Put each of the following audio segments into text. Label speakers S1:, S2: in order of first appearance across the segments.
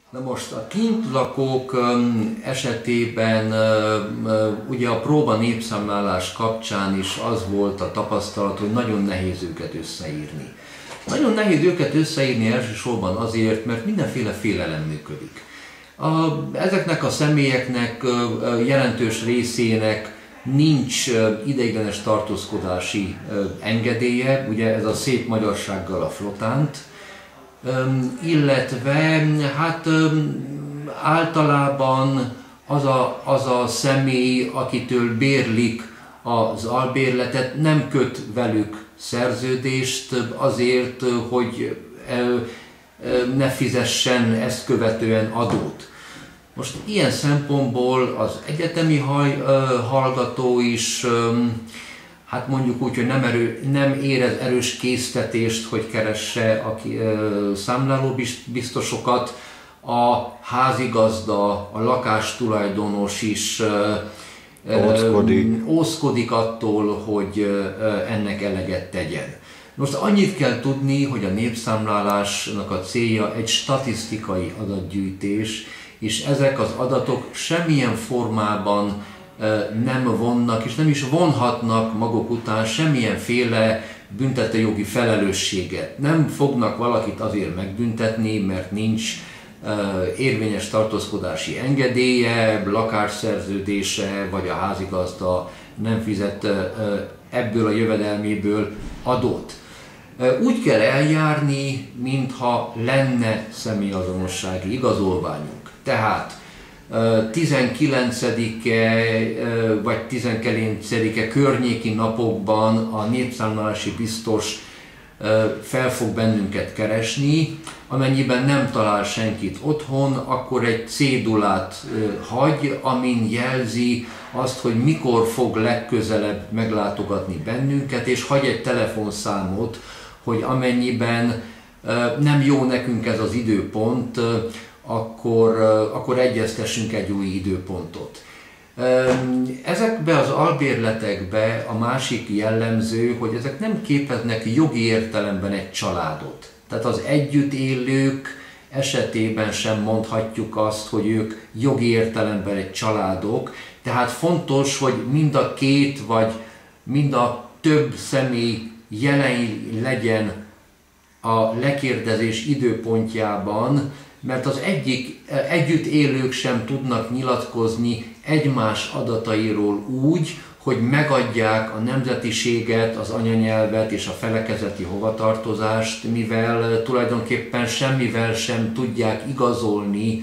S1: Na most a kintlakók esetében ugye a próba népszámlálás kapcsán is az volt a tapasztalat, hogy nagyon nehéz őket összeírni. Nagyon nehéz őket összeírni elsősorban azért, mert mindenféle félelem működik. Ezeknek a személyeknek jelentős részének nincs ideiglenes tartózkodási engedélye, ugye ez a szép magyarsággal a flotánt, illetve hát általában az a személy, akitől bérlik az albérletet, nem köt velük szerződést azért, hogy ne fizessen ezt követően adót. Most ilyen szempontból az egyetemi hallgató is, hát mondjuk úgy, hogy nem érez erős késztetést, hogy keresse a számlálóbiztosokat, a házigazda, a lakástulajdonos is ódzkodik attól, hogy ennek eleget tegyen. Most annyit kell tudni, hogy a népszámlálásnak a célja egy statisztikai adatgyűjtés, és ezek az adatok semmilyen formában nem vonnak, és nem is vonhatnak maguk után semmilyenféle büntetőjogi felelősséget. Nem fognak valakit azért megbüntetni, mert nincs érvényes tartózkodási engedélye, lakásszerződése, vagy a házigazda nem fizet ebből a jövedelméből adót. Úgy kell eljárni, mintha lenne személyazonossági igazolványunk. Tehát 19-e vagy 19-e környéki napokban a népszámlálási biztos fel fog bennünket keresni, amennyiben nem talál senkit otthon, akkor egy cédulát hagy, amin jelzi azt, hogy mikor fog legközelebb meglátogatni bennünket, és hagy egy telefonszámot, hogy amennyiben nem jó nekünk ez az időpont, akkor egyeztessünk egy új időpontot. Ezekbe az albérletekbe a másik jellemző, hogy ezek nem képeznek jogi értelemben egy családot. Tehát az együtt élők esetében sem mondhatjuk azt, hogy ők jogi értelemben egy családok. Tehát fontos, hogy mind a két vagy mind a több személy jelen legyen a lekérdezés időpontjában, mert az együtt élők sem tudnak nyilatkozni egymás adatairól úgy, hogy megadják a nemzetiséget, az anyanyelvet és a felekezeti hovatartozást, mivel tulajdonképpen semmivel sem tudják igazolni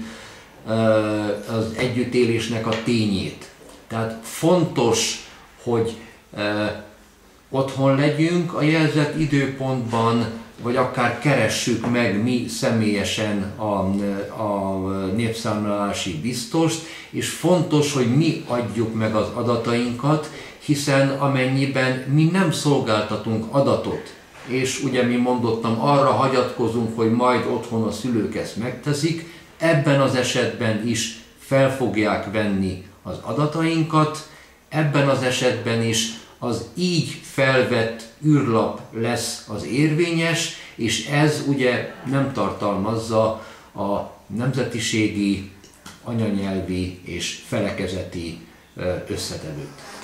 S1: az együttélésnek a tényét. Tehát fontos, hogy otthon legyünk a jelzett időpontban, vagy akár keressük meg mi személyesen a népszámlálási biztost, és fontos, hogy mi adjuk meg az adatainkat, hiszen amennyiben mi nem szolgáltatunk adatot, és ugye mi mondottam, arra hagyatkozunk, hogy majd otthon a szülők ezt megteszik, ebben az esetben is fel fogják venni az adatainkat, ebben az esetben is az így felvett űrlap lesz az érvényes, és ez ugye nem tartalmazza a nemzetiségi, anyanyelvi és felekezeti összetevőt.